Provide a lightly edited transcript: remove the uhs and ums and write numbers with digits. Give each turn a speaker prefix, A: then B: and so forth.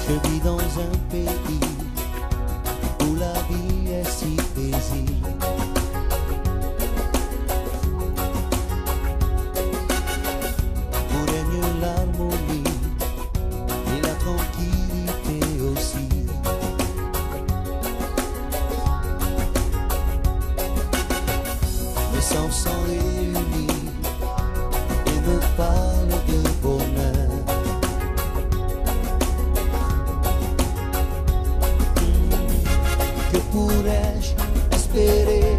A: Je vis dans un pays où la vie est si paisible. Où règne l'harmonie et la tranquillité aussi. Mes sens sont réunis et me parlent de bonheur. Que pourrais-je espérer